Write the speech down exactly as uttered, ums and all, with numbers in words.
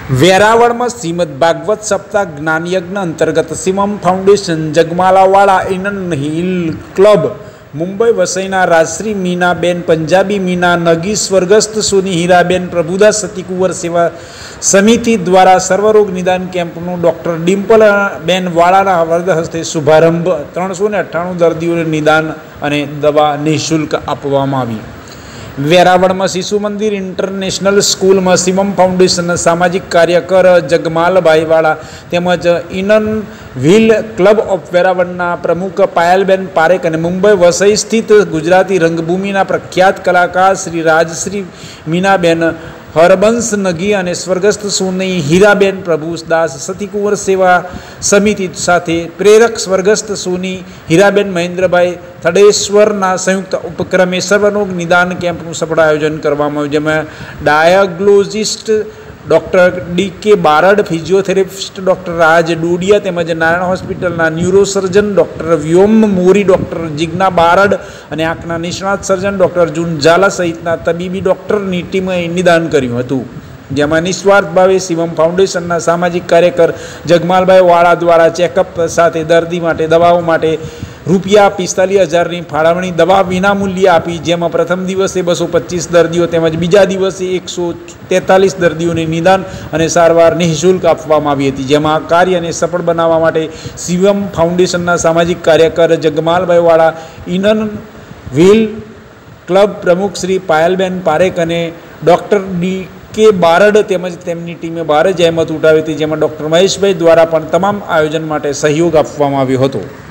વેરાવળ में श्रीमद भागवत सप्ताह ज्ञान यज्ञ अंतर्गत Shivam foundation Jagmalavada inner wheel club Mumbai वसईना राजश्री मीनाबेन पंजाबी मीना नगी स्वर्गस्थ सोनी हीराबेन प्रभुदास सतीकुंवर सेवा समिति द्वारा सर्वरोग निदान केम्पनु डॉक्टर डिम्पल बेन वाळाना वरद हस्ते शुभारंभ त्रणसो ने अठाणु दर्दीओने निदान अने दवा निःशुल्क आपवामां आवी। वेरावळ में शिशु मंदिर इंटरनेशनल स्कूल में शिवम फाउंडेशन सामाजिक कार्यकर जगमाल भाईवाड़ा तेमज इनन व्हील क्लब ऑफ वेरावळना प्रमुख पायलबेन पारेख और मुंबई वसई स्थित गुजराती रंगभूमिना प्रख्यात कलाकार श्री राजश्री मीनाबेन हरबंश नगी और स्वर्गस्थ सोनी हीराबेन प्रभुदास सतीकुंवर सेवा समिति साथे प्रेरक स्वर्गस्थ सोनी हीराबेन महेन्द्रभाई थडेश्वरना संयुक्त उपक्रमे सर्वरोग निदान केम्पनु सफल आयोजन करवामां आव्युं, जेमां डायग्नोसिस्ट doctor D K Barad, physiotherapist doctor Raj Dodiya तेमज नारायण होस्पिटलना neurosurgeon doctor Vyom Mori, doctor Jigna Barad और आँखना निष्णात सर्जन डॉक्टर जून झाला सहितना तबीबी डॉक्टरनी टीमे निदान कर्युं हतुं, जेमां निस्वार्थ भावे शिवम फाउंडेशनना सामाजिक कार्यकर जगमालभाई वाड़ा द्वारा चेकअप साथे दर्दी माटे दवाओं माटे रूपिया पिस्तालीस हज़ार फाळवणी दवा विनामूल्य आपी, जेमां प्रथम दिवसे बसो पच्चीस दर्दीओ तेमज बीजा दिवसे एक सौ तेतालीस दर्दीओने निदान और सारवार निःशुल्क आपवामां आवी हती। जेमां आ कार्यने सफल बनाववा माटे शिवम फाउंडेशनना सामाजिक कार्यकर जगमालभाई वाड़ा इनन व्हील क्लब प्रमुख श्री पायलबेन पारेख और डॉक्टर डी के बारड तेमज तेमनी टीमे भारे जहमत उठावी हती, जेमां डॉक्टर महेशभाई द्वारा पण तमाम आयोजन माटे सहयोग आपवामां आव्यो हतो।